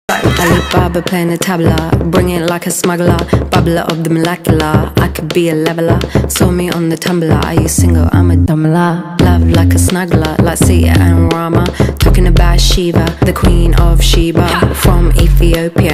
Alibaba playing the tabla, bring it like a smuggler, bubbler of the molecular. I could be a leveler, saw me on the tumbler. Are you single? I'm a dumbler. Love like a snuggler, like Sita and Rama. Talking about Shiva, the queen of Sheba, from Ethiopia